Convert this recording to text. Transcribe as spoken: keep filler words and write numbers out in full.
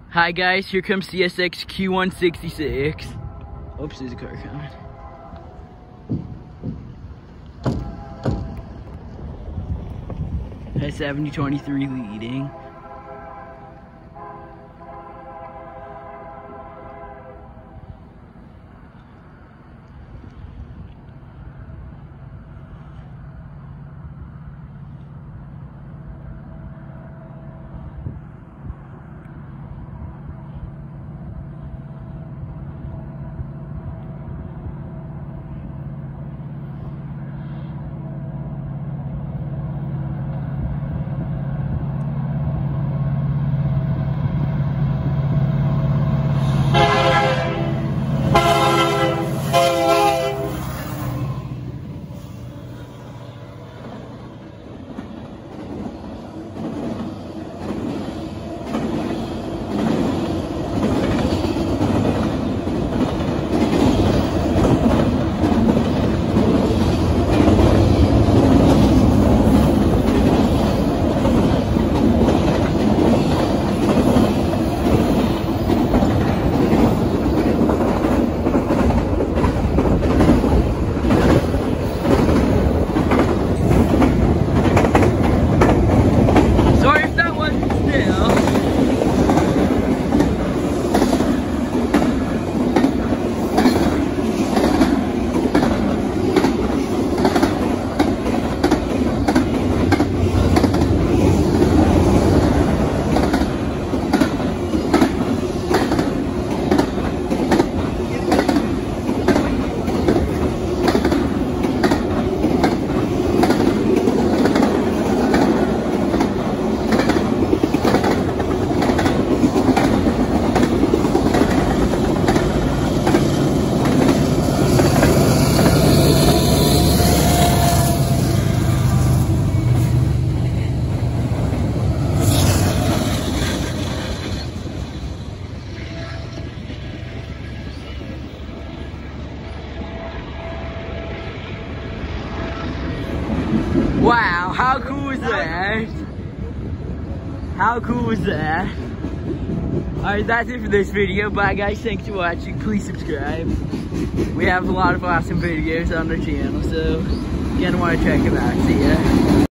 Hi guys, here comes C S X Q one sixty-six. Oops, there's a car coming. At seventy twenty-three leading. Wow, how cool was that? How cool was that? Alright, that's it for this video. Bye guys, thanks for watching. Please subscribe. We have a lot of awesome videos on our channel, so you're gonna want to check them out. See ya.